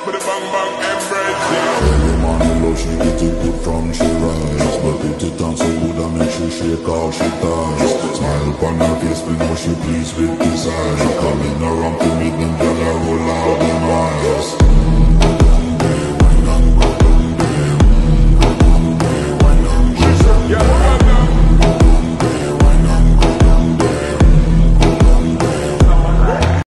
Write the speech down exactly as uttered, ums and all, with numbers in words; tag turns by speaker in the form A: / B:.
A: with a bang bang embrace, yeah.
B: Every man who love she get it good from she rise, but put it on so good and make she shake all she ties. Smile upon her face, we know she pleased with desire.